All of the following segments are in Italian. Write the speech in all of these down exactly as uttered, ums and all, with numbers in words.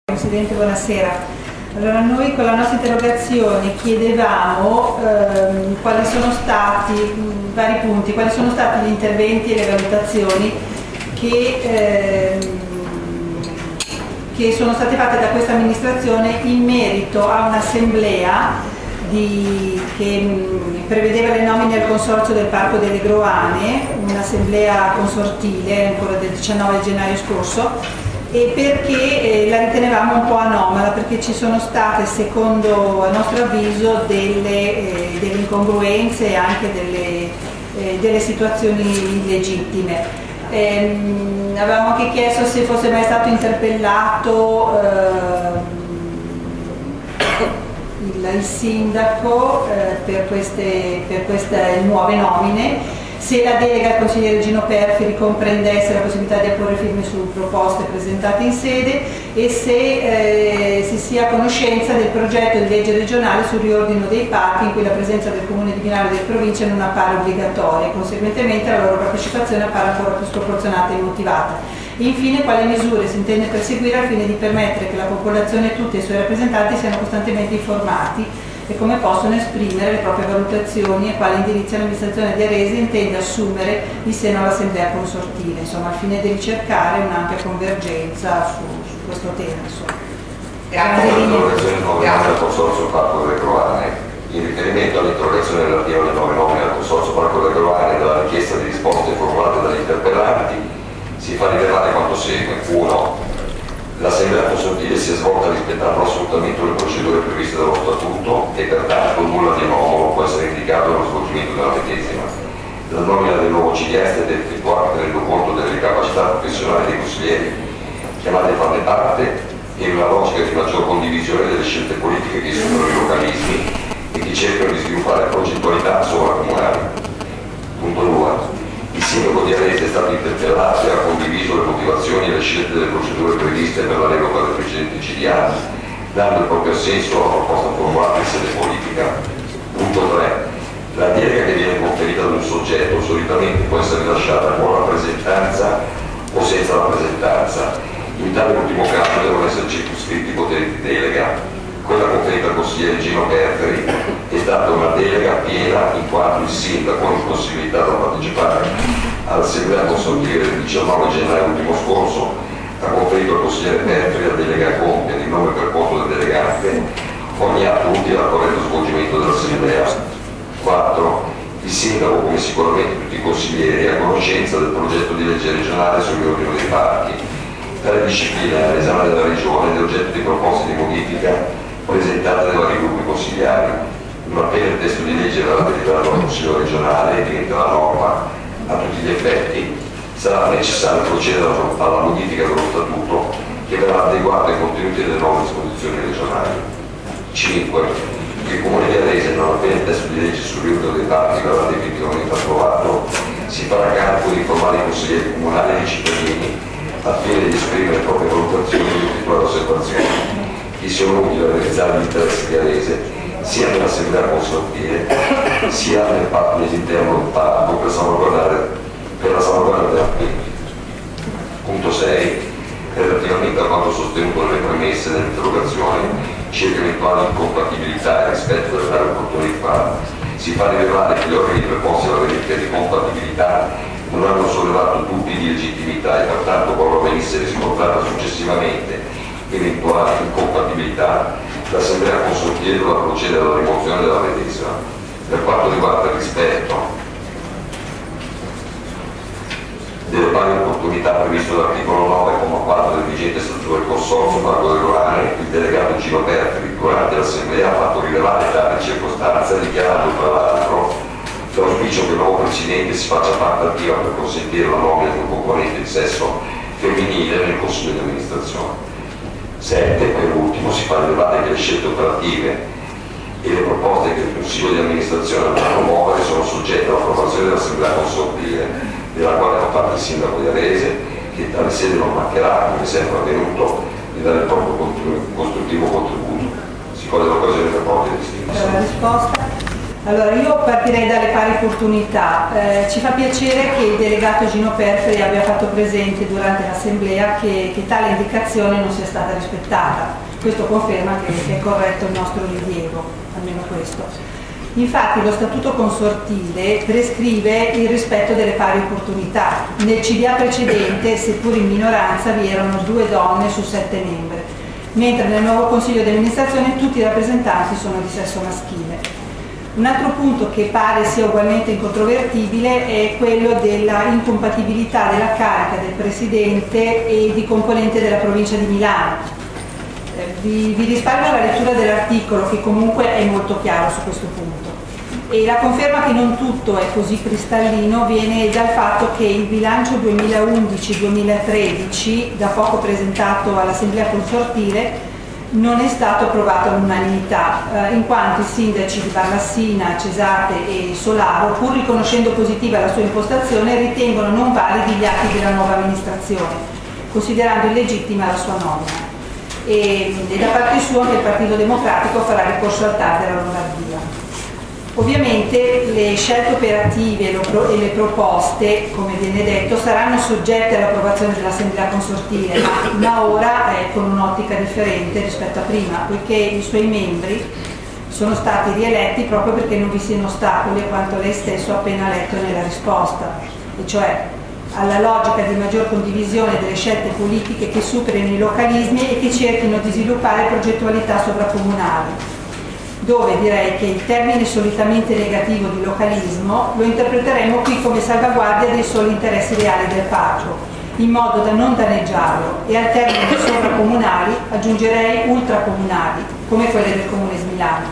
Presidente, buonasera. Allora, noi con la nostra interrogazione chiedevamo ehm, quali sono stati, mh, vari punti, quali sono stati gli interventi e le valutazioni che, ehm, che sono state fatte da questa amministrazione in merito a un'assemblea che mh, prevedeva le nomine al consorzio del Parco delle Groane, un'assemblea consortile ancora del diciannove gennaio scorso, e perché eh, la ritenevamo un po' anomala, perché ci sono state, secondo il nostro avviso, delle, eh, delle incongruenze e anche delle, eh, delle situazioni illegittime. Ehm, avevamo anche chiesto se fosse mai stato interpellato eh, il, il sindaco eh, per, queste, per queste nuove nomine, se la delega al consigliere Gino Perferi comprendesse la possibilità di apporre firme su proposte presentate in sede e se eh, si sia a conoscenza del progetto di legge regionale sul riordino dei parchi, in cui la presenza del comune di Vinale e delle province non appare obbligatoria e conseguentemente la loro partecipazione appare ancora più sproporzionata e immotivata. E infine, quali misure si intende perseguire al fine di permettere che la popolazione e tutti i suoi rappresentanti siano costantemente informati e come possono esprimere le proprie valutazioni e quali indirizzi l'amministrazione di Arese intende assumere in seno all'assemblea consortile, insomma, al fine di ricercare un'ampia convergenza su, su questo tema. Grazie all'interrogazione al consorzio Parco delle Groane. In riferimento all'interrogazione relativa alle nuove nomine al consorzio Parco delle Groane e dalla richiesta di risposte formulate dagli interpellanti, si fa rilevare quanto segue. uno. L'assemblea consortile si è svolta rispettando assolutamente le procedure previste dallo statuto e pertanto nulla di anomalo può essere indicato nello svolgimento della medesima. La nomina del nuovo C D S è stata effettuata tenendo conto delle capacità professionali dei consiglieri chiamati a farne parte e in una logica di maggior condivisione delle scelte politiche che sono i localismi e che cercano di sviluppare progettualità sovracomunali. Punto due. Il sindaco di Arese è stato interpellato e ha condiviso le motivazioni e le scelte delle procedure previste per la revoca del precedente C D A, dando il proprio assenso alla proposta formulata in sede politica. Punto tre. La delega che viene conferita ad un soggetto solitamente può essere lasciata con rappresentanza o senza rappresentanza. In tale ultimo caso devono essere circoscritti i poteri di delega. Quella conferita al consigliere Gino Perferi è stata una delega piena in quanto il sindaco, in possibilità da partecipare all'assemblea consortile del diciannove gennaio ultimo scorso, ha conferito al consigliere Perferi la delega a compia di nome per conto del delegante ogni atto utile al corretto svolgimento dell'assemblea. quattro. Il sindaco, come sicuramente tutti i consiglieri, è a conoscenza del progetto di legge regionale sul riordino dei parchi. Tale disciplina è all'esame della regione ed è oggetto di proposte di modifica presentate dai vari gruppi consigliari. Non appena il testo di legge verrà deliberato dal Consiglio regionale e diventa la norma a tutti gli effetti, sarà necessario procedere alla modifica dello statuto che verrà adeguato ai contenuti delle nuove disposizioni regionali. cinque. Il Comune di Arese, non appena il testo di legge sul riordino dei parchi verrà definitivamente approvato, si farà carico di informare i consiglieri comunali e i cittadini al fine di esprimere le proprie valutazioni e effettuare osservazioni che siano utili a realizzare gli interessi di Arese sia nell'assemblea consortile sia nel patto interno del parco per, per la salvaguardia dell'ambiente. Punto sei. Relativamente a quanto sostenuto nelle premesse dell'interrogazione circa eventuali incompatibilità e rispetto delle varie opportunità, si fa rilevare che gli organi preposti alla verifica di compatibilità non hanno sollevato dubbi di legittimità e pertanto qualora venisse riscontrata successivamente eventuale incompatibilità, l'assemblea consortile dovrà procedere alla rimozione della medesima. Per quanto riguarda il rispetto delle pari opportunità previsto dall'articolo nove comma quattro del vigente statuto del consorzio Parco delle Groane, il delegato Gino Perferi durante l'assemblea ha fatto rilevare tale circostanza, dichiarando tra l'altro l'auspicio che il nuovo presidente si faccia parte attiva per consentire la nomina di un componente di sesso femminile nel consiglio di amministrazione. sette. Per ultimo si fa rilevare che le scelte operative e le proposte che il consiglio di amministrazione andrà a promuovere sono soggette all'approvazione dell'assemblea consortile, della quale fa parte il sindaco di Arese, che in tale sede non mancherà, come sempre avvenuto, di dare il proprio costruttivo contributo. Si coglie l'occasione per proprie distinzioni. La risposta? Allora, io partirei dalle pari opportunità. Eh, ci fa piacere che il delegato Gino Perferi abbia fatto presente durante l'assemblea che, che tale indicazione non sia stata rispettata. Questo conferma che, che è corretto il nostro rilievo, almeno questo. Infatti lo statuto consortile prescrive il rispetto delle pari opportunità. Nel C D A precedente, seppur in minoranza, vi erano due donne su sette membri, mentre nel nuovo consiglio di amministrazione tutti i rappresentanti sono di sesso maschile. Un altro punto che pare sia ugualmente incontrovertibile è quello della incompatibilità della carica del Presidente e di componente della provincia di Milano. Eh, vi, vi risparmio la lettura dell'articolo, che comunque è molto chiaro su questo punto. E la conferma che non tutto è così cristallino viene dal fatto che il bilancio duemilaundici duemilatredici, da poco presentato all'Assemblea consortile, non è stato approvato all'unanimità, eh, in quanto i sindaci di Barlassina, Cesate e Solaro, pur riconoscendo positiva la sua impostazione, ritengono non validi gli atti della nuova amministrazione, considerando illegittima la sua nomina. E, e da parte sua anche il Partito Democratico farà ricorso al T A R della Lombardia. Ovviamente le scelte operative e le proposte, come viene detto, saranno soggette all'approvazione dell'Assemblea consortile, ma, ma ora è con un'ottica differente rispetto a prima, poiché i suoi membri sono stati rieletti proprio perché non vi siano ostacoli, a quanto lei stesso ha appena letto nella risposta, e cioè alla logica di maggior condivisione delle scelte politiche che superino i localismi e che cerchino di sviluppare progettualità sovracomunali, dove direi che il termine solitamente negativo di localismo lo interpreteremo qui come salvaguardia dei soli interessi reali del parco, in modo da non danneggiarlo, e al termine sovracomunali aggiungerei ultracomunali, come quelle del Comune di Milano.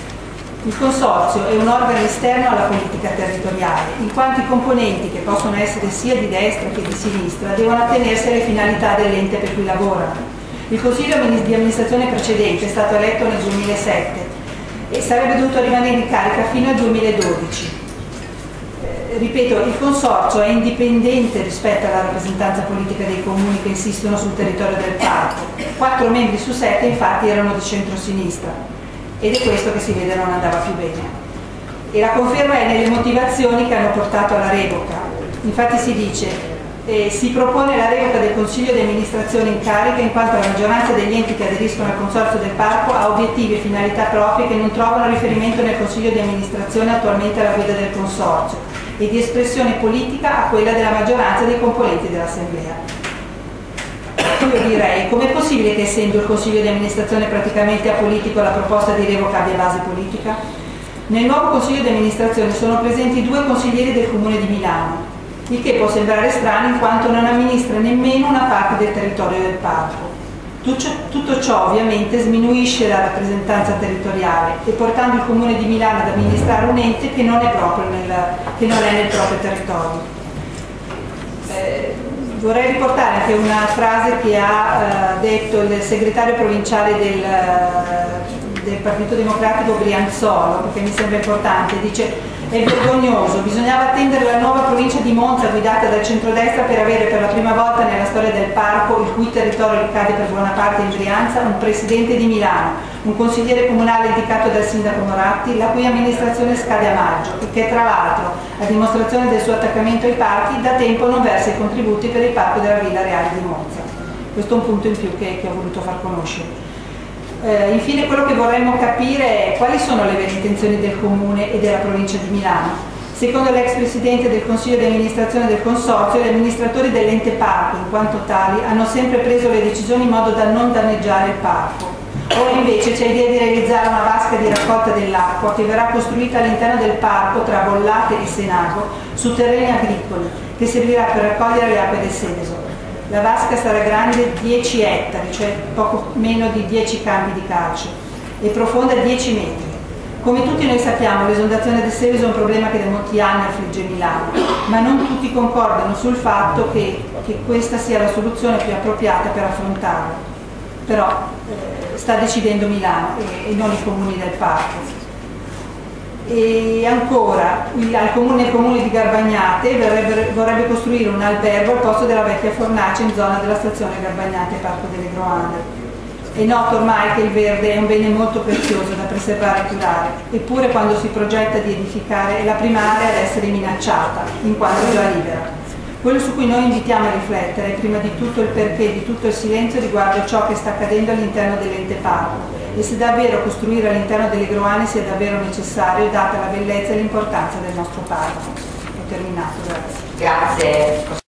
Il Consorzio è un organo esterno alla politica territoriale, in quanto i componenti, che possono essere sia di destra che di sinistra, devono attenersi alle finalità dell'ente per cui lavorano. Il Consiglio di amministrazione precedente è stato eletto nel duemilasette e sarebbe dovuto rimanere in carica fino al duemiladodici. Eh, ripeto, il Consorzio è indipendente rispetto alla rappresentanza politica dei comuni che insistono sul territorio del parco. Quattro membri su sette infatti erano di centrosinistra, ed è questo che si vede non andava più bene. E la conferma è nelle motivazioni che hanno portato alla revoca. Infatti si dice Eh, si propone la revoca del Consiglio di amministrazione in carica in quanto la maggioranza degli enti che aderiscono al Consorzio del Parco ha obiettivi e finalità proprie che non trovano riferimento nel Consiglio di amministrazione attualmente alla guida del Consorzio e di espressione politica a quella della maggioranza dei componenti dell'Assemblea. Io direi, com'è possibile che essendo il Consiglio di amministrazione praticamente apolitico la proposta di revoca abbia base politica? Nel nuovo Consiglio di amministrazione sono presenti due consiglieri del Comune di Milano, il che può sembrare strano in quanto non amministra nemmeno una parte del territorio del parco. Tutto ciò ovviamente sminuisce la rappresentanza territoriale e portando il Comune di Milano ad amministrare un ente che non è, proprio nel, che non è nel proprio territorio. Eh, vorrei riportare anche una frase che ha eh, detto il segretario provinciale del, del Partito Democratico Brianzolo, perché mi sembra importante. Dice: è vergognoso, bisognava attendere la nuova provincia di Monza guidata dal centrodestra per avere per la prima volta nella storia del parco, il cui territorio ricade per buona parte in Brianza, un presidente di Milano, un consigliere comunale indicato dal sindaco Moratti, la cui amministrazione scade a maggio e che tra l'altro, a dimostrazione del suo attaccamento ai parchi, da tempo non versa i contributi per il parco della Villa Reale di Monza. Questo è un punto in più che, che ho voluto far conoscere. Eh, infine quello che vorremmo capire è quali sono le vere intenzioni del Comune e della provincia di Milano. Secondo l'ex presidente del Consiglio di amministrazione del Consorzio, gli amministratori dell'ente parco, in quanto tali, hanno sempre preso le decisioni in modo da non danneggiare il parco. Ora invece c'è l'idea di realizzare una vasca di raccolta dell'acqua che verrà costruita all'interno del parco tra Bollate e Senago su terreni agricoli, che servirà per raccogliere le acque del Seveso. La vasca sarà grande dieci ettari, cioè poco meno di dieci campi di calcio, e profonda dieci metri. Come tutti noi sappiamo, l'esondazione del Seveso è un problema che da molti anni affligge Milano, ma non tutti concordano sul fatto che, che questa sia la soluzione più appropriata per affrontarlo. Però eh, sta decidendo Milano e, e non i comuni del parco. E ancora, il, al comune, nel comune di Garbagnate verrebbe, vorrebbe costruire un albergo al posto della vecchia fornace in zona della stazione Garbagnate Parco delle Groande. È noto ormai che il verde è un bene molto prezioso da preservare e curare, eppure quando si progetta di edificare è la prima area ad essere minacciata, in quanto già libera. Quello su cui noi invitiamo a riflettere è prima di tutto il perché di tutto il silenzio riguardo ciò che sta accadendo all'interno dell'ente parco e se davvero costruire all'interno delle Groane sia davvero necessario, data la bellezza e l'importanza del nostro parco. Ho terminato, grazie. Grazie.